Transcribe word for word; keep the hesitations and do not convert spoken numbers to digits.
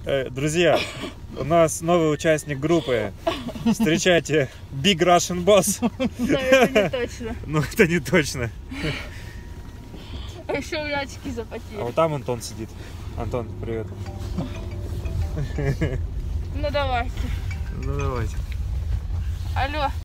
Э, друзья, у нас новый участник группы. Встречайте, Big Russian Boss. Но это не точно. Ну, это не точно. А еще у меня очки запотели. А вот там Антон сидит. Антон, привет. Ну давайте. Ну давайте. Алло.